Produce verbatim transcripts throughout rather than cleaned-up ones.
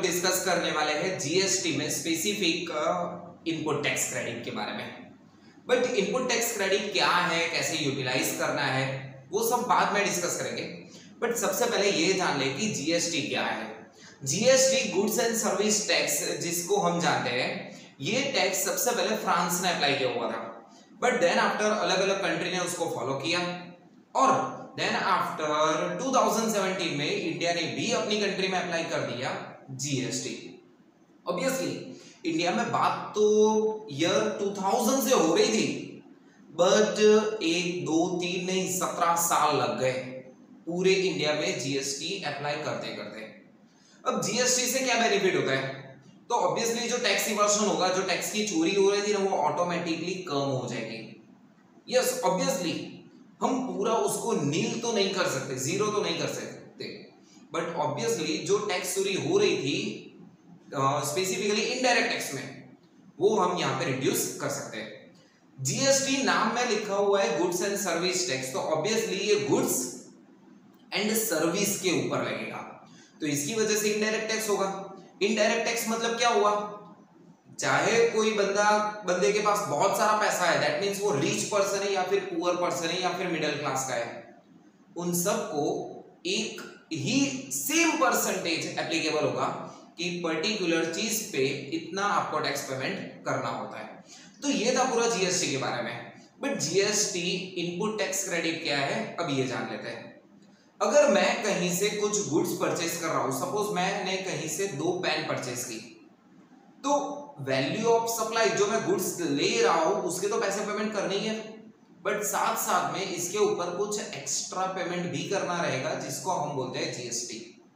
Discuss करने वाले हैं जीएसटी में स्पेसिफिक इनपुट टैक्स क्रेडिट के बारे में। बट इनपुट टैक्स क्रेडिट क्या है, कैसे यूटिलाइज करना है, वो सब बाद में डिस्कस करेंगे। बट सबसे पहले ये जान ले कि जीएसटी क्या है। GST goods and service tax, जिसको हम जानते हैं, ये टैक्स सबसे पहले फ्रांस ने अप्लाई किया हुआ था। बट देन आफ्टर अलग अलग कंट्री ने उसको फॉलो किया और then after two thousand seventeen में इंडिया ने भी अपनी कंट्री में अप्लाई कर दिया जीएसटी। ऑब्वियसली इंडिया में बात तो ईयर टू थाउजेंड से हो रही थी, बट एक दो तीन नहीं सत्रह साल लग गए पूरे इंडिया में जीएसटी अप्लाई करते करते। अब जीएसटी से क्या बेनिफिट होता है? तो ऑब्वियसली जो टैक्स इवर्शन होगा, जो टैक्स की चोरी हो रही थी ना, वो ऑटोमेटिकली कम हो जाएगी। यस ऑब्वियसली हम पूरा उसको नील तो नहीं कर सकते, जीरो तो नहीं कर सकते, बट ऑब्वियसली जो टैक्स चोरी हो रही थी स्पेसिफिकली इनडायरेक्ट टैक्स में, वो हम यहाँ पे रिड्यूस कर सकते हैं। जीएसटी नाम में लिखा हुआ है गुड्स एंड सर्विस टैक्स, तो ऑब्वियसली ये गुड्स एंड सर्विस के ऊपर लगेगा, तो इसकी वजह से इनडायरेक्ट टैक्स होगा। इनडायरेक्ट टैक्स मतलब क्या हुआ? चाहे कोई बंदा बंदे के पास बहुत सारा पैसा है, दैट मींस वो रिच पर्सन है या फिर पुअर पर्सन है या फिर मिडिल क्लास का है, उन सबको एक ही सेम परसेंटेज एप्लीकेबल होगा कि पर्टिकुलर चीज पे इतना आपको टैक्स पेमेंट करना होता है। तो ये था पूरा जीएसटी के बारे में। But GST input tax credit क्या है, अब ये जान लेते हैं। अगर मैं कहीं से कुछ गुड्स परचेज कर रहा हूं, सपोज मैंने कहीं से दो पेन परचेज की, तो वैल्यू ऑफ सप्लाई जो मैं गुड्स ले रहा हूं उसके तो पैसे पेमेंट करने ही है, बट साथ साथ में इसके ऊपर कुछ एक्स्ट्रा पेमेंट भी करना रहेगा, जिसको हम बोलते हैं जीएसटी।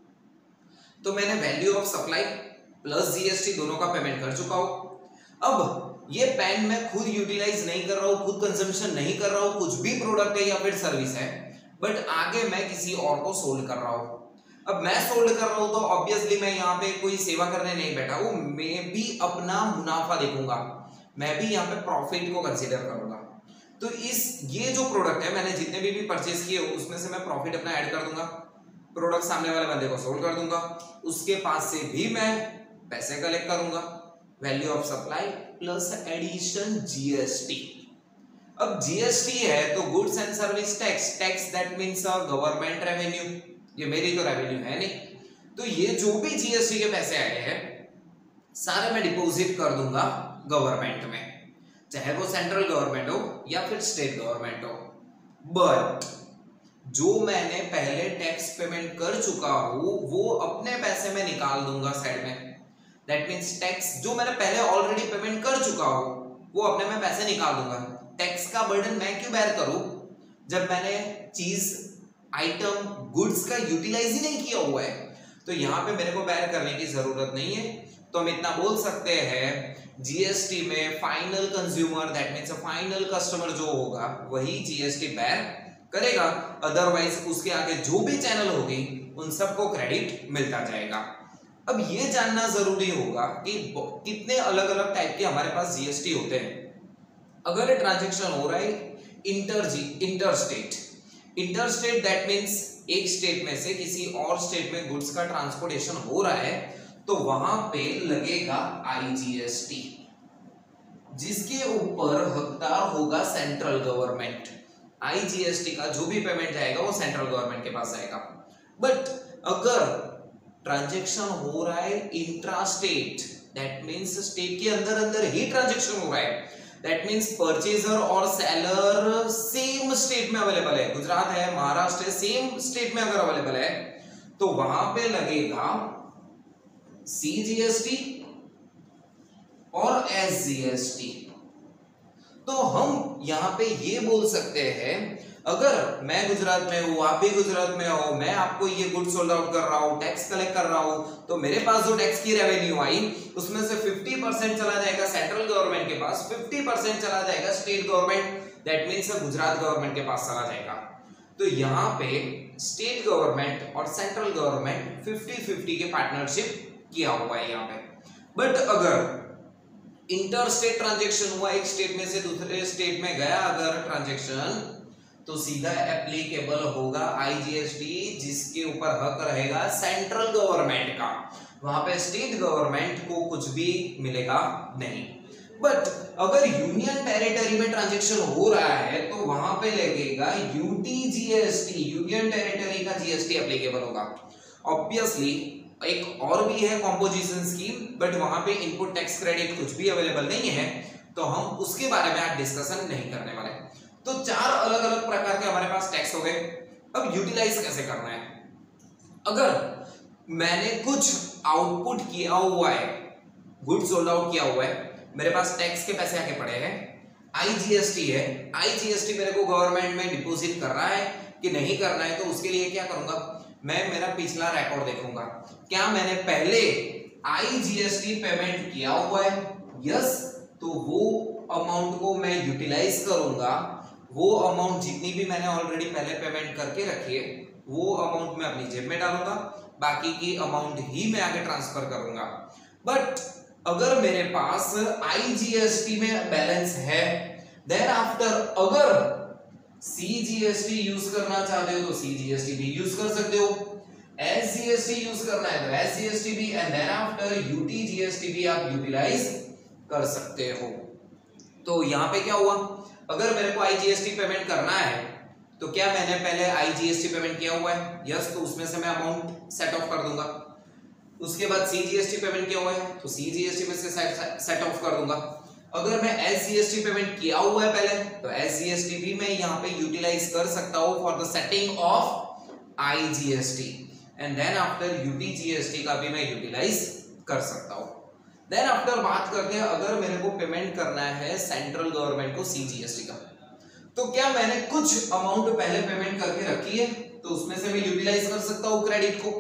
तो मैंने value of supply plus GST दोनों का पेमेंट कर चुका हूं। अब ये पेन मैं खुद यूटिलाइज नहीं कर रहा हूं, खुद कंजम्पशन नहीं कर रहा हूं, कुछ भी प्रोडक्ट है या फिर सर्विस है, बट आगे मैं किसी और को सोल्ड कर रहा हूं। अब मैं सोल्ड कर रहा हूं तो ऑब्वियसली मैं यहाँ पे कोई सेवा करने नहीं बैठा हूं, मैं भी अपना मुनाफा देखूंगा, मैं भी यहाँ पे प्रॉफिट को कंसीडर करूंगा। तो इस ये जो प्रोडक्ट है, मैंने जितने भी, भी परचेज किए उसमें से मैं प्रॉफिट अपना ऐड कर दूंगा, प्रोडक्ट सामने वाले बंदे को सोल्ड कर दूंगा, उसके पास से भी मैं पैसे कलेक्ट करूंगा, value of supply plus addition GST. अब जीएसटी है तो goods and service tax, tax that means government revenue, ये मेरी तो रेवेन्यू है नहीं, तो ये जो भी जीएसटी के पैसे आए हैं सारे मैं डिपॉजिट कर दूंगा गवर्नमेंट में, चाहे वो सेंट्रल गवर्नमेंट हो या फिर स्टेट गवर्नमेंट हो। बट जो मैंने पहले टैक्स पेमेंट कर चुका हूं वो अपने पैसे में निकाल दूंगा साइड में, दैट मींस टैक्स जो मैंने पहले ऑलरेडी पेमेंट कर चुका हूं वो अपने में पैसे निकाल दूंगा। टैक्स का बर्डन मैं क्यों बेयर करूं जब मैंने चीज आइटम गुड्स का यूटिलाइज ही नहीं किया हुआ है? तो यहाँ पे मेरे को बेयर करने की जरूरत नहीं है। तो हम इतना बोल सकते हैं जीएसटी में final consumer that means final customer जो होगा वही जीएसटी बेयर करेगा, अदरवाइज उसके आगे जो भी चैनल होगी उन सबको क्रेडिट मिलता जाएगा। अब ये जानना जरूरी होगा कि कितने अलग अलग टाइप के हमारे पास जीएसटी होते हैं। अगर ट्रांजैक्शन हो रहा है inter G inter state, inter state that means एक स्टेट में से किसी और स्टेट में गुड्स का ट्रांसपोर्टेशन हो रहा है, तो वहां पे लगेगा आईजीएसटी, जिसके ऊपर हकदार होगा सेंट्रल गवर्नमेंट। आईजीएसटी का जो भी पेमेंट जाएगा वो सेंट्रल गवर्नमेंट के पास जाएगा। बट अगर ट्रांजैक्शन हो रहा है intra state, that means state के अंदर अंदर ही ट्रांजैक्शन हो रहा है, दैट मींस परचेजर और सेलर सेम स्टेट में अवेलेबल है, गुजरात है, महाराष्ट्र है, सेम स्टेट में अगर अवेलेबल है, तो वहां पे लगेगा सीजीएसटी और एसजीएसटी। तो हम यहां पे ये बोल सकते हैं, अगर मैं गुजरात में हूं, आप भी गुजरात में हो, मैं आपको ये गुड सोल्ड आउट कर रहा हूं, टैक्स कलेक्ट कर रहा हूं, तो मेरे पास जो टैक्स की रेवेन्यू आई उसमें से फिफ्टी परसेंट चला जाएगा सेंट्रल गवर्नमेंट के पास, फिफ्टी परसेंट चला जाएगा state government that means Gujarat government के पास चला जाएगा। तो यहाँ पे स्टेट गवर्नमेंट और सेंट्रल गवर्नमेंट फिफ्टी फिफ्टी के पार्टनरशिप किया हुआ है यहाँ पे। बट अगर इंटर स्टेट ट्रांजेक्शन हुआ, एक स्टेट में से दूसरे स्टेट में गया अगर ट्रांजेक्शन, तो सीधा एप्लीकेबल होगा आईजीएसटी, जिसके ऊपर हक रहेगा सेंट्रल गवर्नमेंट का। वहां पे स्टेट गवर्नमेंट को कुछ भी मिलेगा नहीं। बट अगर यूनियन टेरिटरी में ट्रांजैक्शन हो रहा है तो वहां पे लगेगा यूटी जीएसटी, यूनियन टेरिटरी का जीएसटी एप्लीकेबल होगा। ऑब्वियसली एक और भी है कॉम्पोजिशन स्कीम, बट वहां पे इनपुट टैक्स क्रेडिट कुछ भी अवेलेबल नहीं है, तो हम उसके बारे में आज डिस्कशन नहीं करने वाले। तो चार अलग अलग प्रकार के हमारे पास टैक्स हो गए। अब यूटिलाइज कैसे करना है? अगर मैंने कुछ आउटपुट किया हुआ है, गुड्स सोल्ड आउट किया हुआ है, मेरे पास टैक्स के पैसे आके पड़े हैं, आईजीएसटी है, आईजीएसटी मेरे को गवर्नमेंट में डिपॉजिट करना है कि नहीं करना है, तो उसके लिए क्या करूंगा, मैं मेरा पिछला रिकॉर्ड देखूंगा, क्या मैंने पहले आईजीएसटी पेमेंट किया हुआ है, यस, तो वो अमाउंट को मैं यूटिलाइज करूंगा। वो अमाउंट जितनी भी मैंने ऑलरेडी पहले पेमेंट करके रखी है वो अमाउंट मैं अपनी जेब में डालूंगा, बाकी की अमाउंट ही मैं आगे ट्रांसफर करूंगा। बट अगर मेरे पास आईजीएसटी में बैलेंस है, देन आफ्टर अगर सीजीएसटी यूज करना चाहते हो तो सीजीएसटी भी यूज कर सकते हो, एसजीएसटी यूज करना है तो एसजीएसटी भी, एंड देन आफ्टर यूटीजीएसटी भी आप यूटिलाइज कर सकते हो। तो यहां पे क्या हुआ, अगर मेरे को आईजीएसटी पेमेंट करना है तो क्या मैंने पहले आईजीएसटी पेमेंट किया हुआ है, यस, तो उसमें से मैं अमाउंट सेट ऑफ कर दूंगा। उसके बाद सीजीएसटी पेमेंट किया हुआ है तो सीजीएसटी में से सेट ऑफ कर दूंगा। अगर मैं एसजीएसटी पेमेंट किया हुआ है पहले तो एसजीएसटी भी मैं यहां पे यूटिलाइज कर सकता हूं for the setting of IGST, and then after UTGST का भी मैं यूटिलाइज कर सकता हूं। देन आफ्टर बात करते हैं अगर मेरे को पेमेंट करना है सेंट्रल गवर्नमेंट को सीजीएसटी का, तो क्या मैंने कुछ अमाउंट पहले पेमेंट करके रखी है तो उसमें से मैं यूटिलाइज कर सकता हूं क्रेडिट को।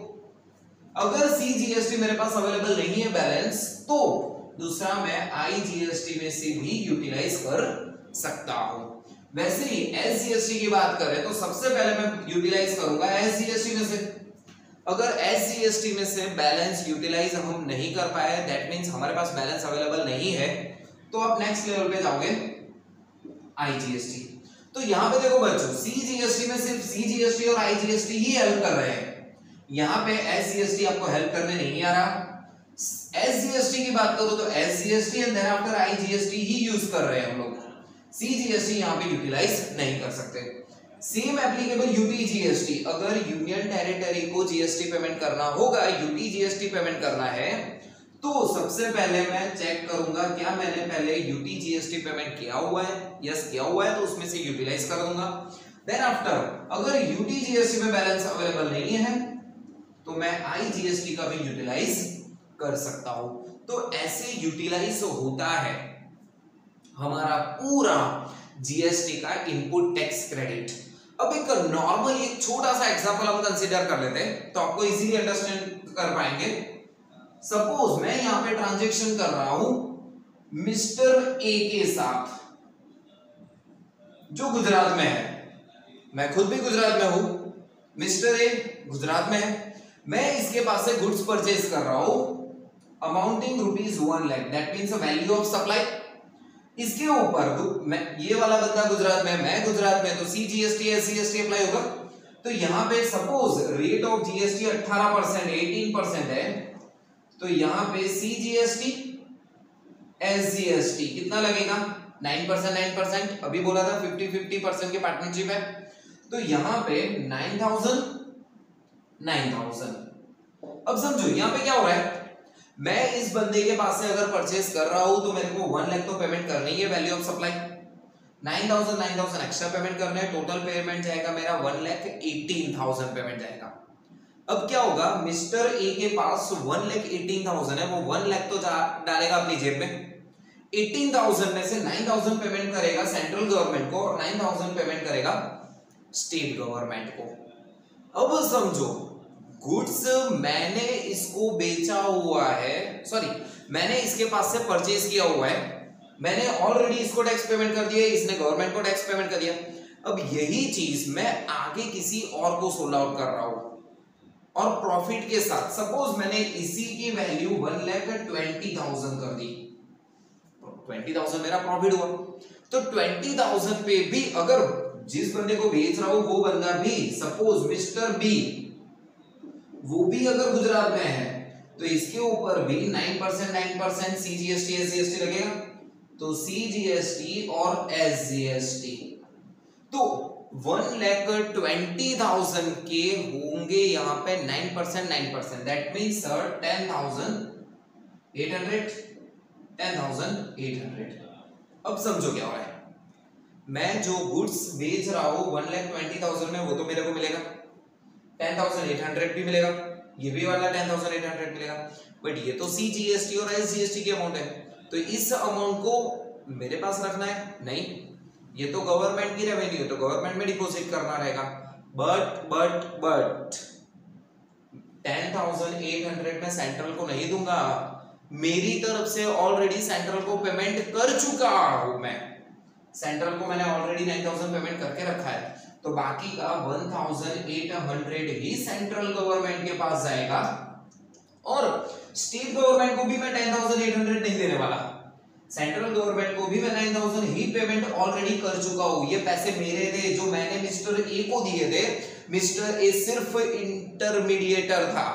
अगर सीजीएसटी मेरे पास अवेलेबल नहीं है बैलेंस, तो दूसरा मैं आईजीएसटी में से भी यूटिलाइज कर सकता हूं। वैसे ही एसजीएसटी की बात करें तो सबसे पहले मैं यूटिलाइज करूंगा एसजीएसटी में से। अगर एसजीएसटी में से बैलेंस यूटिलाइज हम नहीं कर पाए, दैट मींस हमारे पास बैलेंस अवेलेबल नहीं है, तो आप नेक्स्ट लेवल पे जाओगे आईजीएसटी। तो यहां पे देखो बच्चों, सीजीएसटी में सिर्फ सीजीएसटी और आईजीएसटी ही हेल्प कर रहे हैं, यहां पे एसजीएसटी आपको हेल्प करने नहीं आ रहा। एसजीएसटी की बात करो तो SGST and then after IGST ही यूज कर रहे हैं हम लोग, सीजीएसटी यहां पे यूटिलाइज नहीं कर सकते। सेम एप्लीकेबल यूटीजीएसटी, अगर यूनियन टेरिटरी को जीएसटी पेमेंट करना होगा, यूटीजीएसटी पेमेंट करना है, तो सबसे पहले मैं चेक करूंगा क्या मैंने पहले यूटीजीएसटी पेमेंट किया हुआ है, यस किया हुआ है, तो उसमें से यूटिलाइज कर दूंगा। देन आफ्टर अगर यूटीजीएसटी में बैलेंस अवेलेबल नहीं है तो मैं आईजीएसटी का भी यूटिलाइज कर सकता हूं। तो ऐसे यूटिलाइज होता है हमारा पूरा जीएसटी का इनपुट टैक्स क्रेडिट। अब एक नॉर्मल एक छोटा सा एग्जांपल हम कंसीडर कर लेते हैं तो आपको इजीली अंडरस्टैंड कर पाएंगे। सपोज मैं यहां पे ट्रांजैक्शन कर रहा हूं मिस्टर ए के साथ, जो गुजरात में है, मैं खुद भी गुजरात में हूं, मिस्टर ए गुजरात में है, मैं इसके पास से गुड्स परचेज कर रहा हूं amounting rupees one lakh, that means value of supply. इसके ऊपर मैं ये वाला बंदा गुजरात में, मैं गुजरात में, तो सीजीएसटी एसजीएसटी अप्लाई होगा। तो यहां पे सपोज रेट ऑफ जीएसटी अठारह परसेंट अठारह परसेंट है, तो यहां पे सीजीएसटी एसजीएसटी कितना लगेगा, नाइन परसेंट नाइन परसेंट, अभी बोला था फिफ्टी फिफ्टी परसेंट के पार्टनरशिप है, तो यहां पे नाइन थाउजेंड नाइन थाउजेंड। अब समझो यहां पे क्या हो रहा है, मैं इस बंदे के पास से अगर परचेज कर रहा हूं तो मेरे को वन लाख तो पेमेंट करनी है value of supply, nine thousand nine thousand extra payment करना है, टोटल पेमेंट जाएगा मेरा one lakh eighteen thousand payment जाएगा। अब क्या होगा, मिस्टर ए के पास वन लाख एटीन थाउजेंड है, वो वन लाख तो डालेगा अपनी जेब में, एटीन थाउजेंड में से नाइन थाउजेंड पेमेंट करेगा सेंट्रल गवर्नमेंट को और नाइन थाउजेंड पेमेंट करेगा स्टेट गवर्नमेंट को। अब समझो गुड्स मैंने इसको बेचा हुआ है, सॉरी मैंने इसके पास से परचेज किया हुआ है, मैंने ऑलरेडी इसको टैक्स पेमेंट कर दिया, इसने गवर्नमेंट को टैक्स पेमेंट कर दिया। अब यही चीज मैं आगे किसी और को सोल्ड आउट कर रहा हूं और प्रॉफिट के साथ, सपोज मैंने इसी की value one lakh twenty thousand कर दी, ट्वेंटी थाउजेंड मेरा प्रॉफिट हुआ, तो ट्वेंटी थाउजेंड पे भी अगर जिस बंदे को बेच रहा हूं वो बंदा भी, सपोज मिस्टर बी, वो भी अगर गुजरात में है, तो इसके ऊपर भी nine percent nine percent C G S T S G S T लगेगा। तो सी जी एस टी और एस जी एस टी, तो वन लैख ट्वेंटी थाउजेंड के होंगे यहाँ पे nine percent nine percent, that means sir ten thousand eight hundred ten thousand eight hundred. अब समझो क्या हो रहा है, मैं जो गुड्स बेच रहा हूं वन लैख ट्वेंटी थाउजेंड में, वो तो मेरे को मिलेगा टेन थाउजेंड एट हंड्रेड भी मिलेगा, ये भी वाला टेन थाउजेंड एट हंड्रेड मिलेगा, बट ये तो सी जी एस टी और एस जी एस टी की अमाउंट है, तो इस अमाउंट को मेरे पास रखना है नहीं, ये तो गवर्नमेंट की रेवेन्यू है, तो गवर्नमेंट में डिपॉजिट करना रहेगा। But but but ten thousand eight hundred में सेंट्रल को नहीं दूंगा, मेरी तरफ से ऑलरेडी सेंट्रल को पेमेंट कर चुका हूं मैं, सेंट्रल को मैंने ऑलरेडी नाइन थाउजेंड पेमेंट करके रखा है, तो बाकी का वन थाउजेंड एट हंड्रेड ही सेंट्रल गवर्नमेंट के पास जाएगा, और स्टेट गवर्नमेंट को भी मैं टेन थाउजेंड एट हंड्रेड नहीं देने वाला, सेंट्रल गवर्नमेंट को भी मैं नाइन थाउजेंड ही पेमेंट ऑलरेडी कर चुका हूं। ये पैसे मेरे थे जो मैंने मिस्टर ए को दिए थे, मिस्टर ए सिर्फ इंटरमीडिएटर था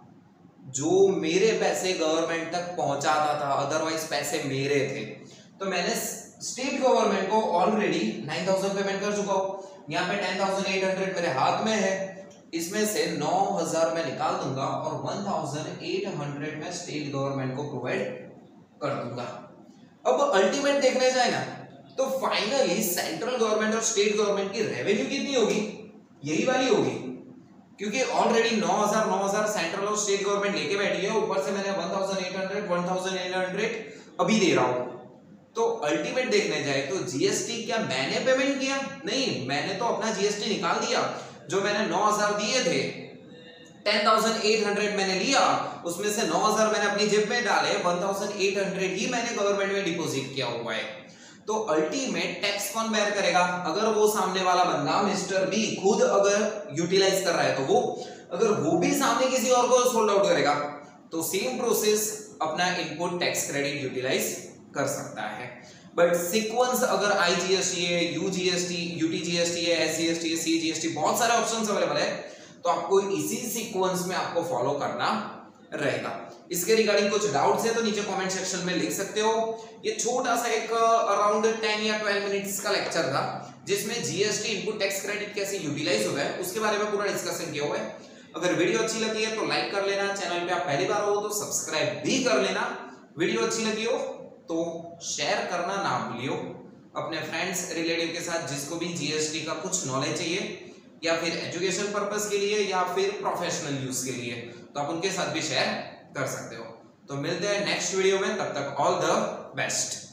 जो मेरे पैसे गवर्नमेंट तक पहुंचाता था, अदरवाइज पैसे मेरे थे, तो मैंने स्टेट गवर्नमेंट को ऑलरेडी नाइन थाउजेंड पेमेंट कर चुका हूं। यहाँ पे टेन थाउजेंड एट हंड्रेड मेरे हाथ में है, इसमें से नौ हज़ार मैं निकाल दूंगा और वन थाउजेंड एट हंड्रेड में स्टेट गवर्नमेंट को प्रोवाइड कर दूंगा। अब अल्टीमेट देखने जाए ना, तो फाइनली सेंट्रल गवर्नमेंट और स्टेट गवर्नमेंट की रेवेन्यू कितनी होगी, यही वाली होगी, क्योंकि ऑलरेडी नौ हज़ार नौ हज़ार सेंट्रल और स्टेट गवर्नमेंट लेके बैठी है, ऊपर से मैंने one thousand eight hundred one thousand eight hundred अभी दे रहा हूं। तो अल्टीमेट देखने जाए तो जीएसटी क्या मैंने पेमेंट किया, नहीं, मैंने तो अपना जीएसटी निकाल दिया, जो मैंने नौ हज़ार दिए थे, टेन थाउजेंड एट हंड्रेड मैंने लिया, उसमें से नौ हज़ार मैंने अपनी जेब में डाले, वन थाउजेंड एट हंड्रेड ही मैंने गवर्नमेंट में डिपॉजिट किया हुआ है। तो अल्टीमेट टैक्स कौन बेयर करेगा, अगर वो सामने वाला बंदा मिस्टर बी खुद अगर यूटिलाइज कर रहा है, तो वो अगर वो भी सामने किसी और को सोल्ड आउट करेगा, तो सेम प्रोसेस अपना इनपुट टैक्स क्रेडिट यूटिलाइज कर सकता है। बट सीक्वेंस अगर आईजीएसटी है, यूजीएसटी, यूटीजीएसटी है, एसजीएसटी है, सीजीएसटी, बहुत सारे ऑप्शंस अवेलेबल है, तो आपको इसी सीक्वेंस में आपको फॉलो करना रहेगा। इसके रिगार्डिंग कुछ डाउट्स है तो नीचे कमेंट सेक्शन में लिख सकते हो। ये छोटा सा एक अराउंड टेन या ट्वेल्व मिनट्स का लेक्चर था, जिसमें जीएसटी इनपुट टैक्स क्रेडिट कैसे यूटिलाइज होता है उसके बारे में पूरा डिस्कशन किया हुआ है। अगर वीडियो अच्छी लगी है तो लाइक कर लेना, चैनल पे आप पहली बार हो तो सब्सक्राइब भी कर लेना, वीडियो अच्छी लगी हो तो शेयर करना ना भूलियो अपने फ्रेंड्स रिलेटिव के साथ, जिसको भी जीएसटी का कुछ नॉलेज चाहिए या फिर एजुकेशन पर्पस के लिए या फिर प्रोफेशनल यूज के लिए, तो आप उनके साथ भी शेयर कर सकते हो। तो मिलते हैं नेक्स्ट वीडियो में, तब तक ऑल द बेस्ट।